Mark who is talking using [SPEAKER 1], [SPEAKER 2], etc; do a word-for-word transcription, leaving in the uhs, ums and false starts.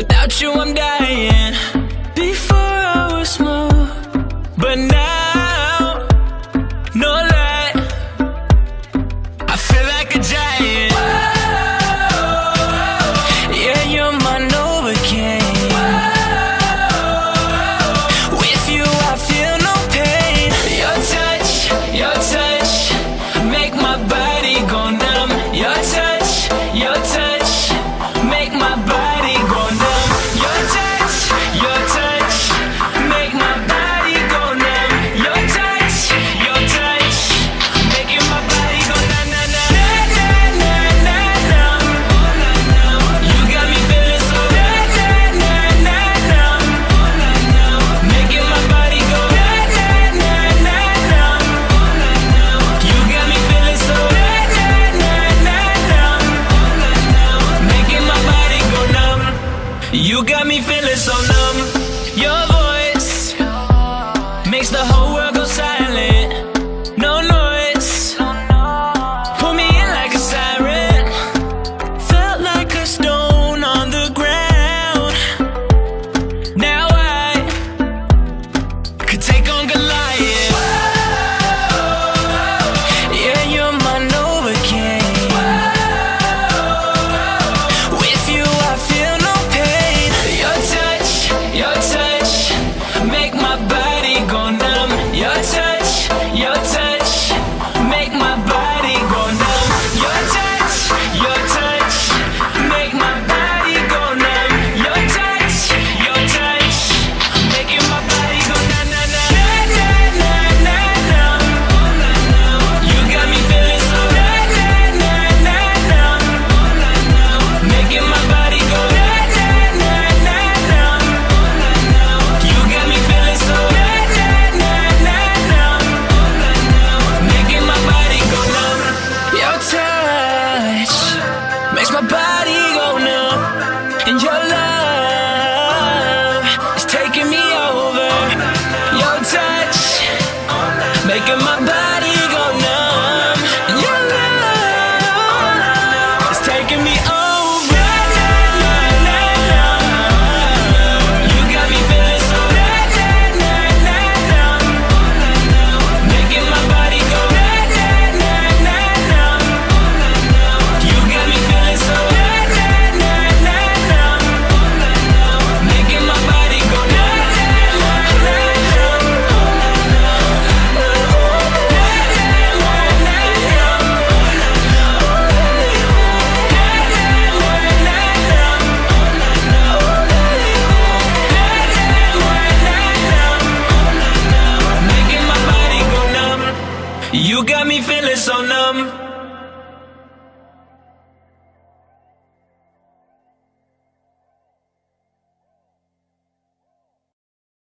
[SPEAKER 1] Without you I'm dying. Before I was smooth, but now, no lie, I feel like a giant. Yeah, you're my Novocaine. With you I feel no pain. Your touch, your touch, make my body go numb. Your touch, your touch, make my body go numb. Your touch, your touch, make my body go numb. Your touch, your touch, making my body go na na na na na na na. You got me feeling so na na na na na. Making my body go na na na na na. You got me feeling so na na na na na. Making my body go numb. You got me feeling so numb. Your voice makes the whole world go silent. No noise, pull me in like a siren. Felt like a stone on the ground. Now I could take on Goliath. Yeah, you're my Novocaine. With you I feel no pain. Your touch, your touch, make my body go numb. Your touch, your touch, make my body go numb. Your touch, your touch, make my body go numb. Your touch, your touch, making my body go na na na na na na na. You got me feeling so na na na na na. Making my body go na na na na na. You got me feeling so na na na na na. Making my body go numb. Your touch makes my body go numb. And your love is taking me over. Your touch making my body go numb. And your love is taking me over. You got me feeling so na na na na na. Making my body go na na na na na. You got me feeling so na na na na na. Making my body go na na na na na. Making my body go numb. You got me feeling so numb.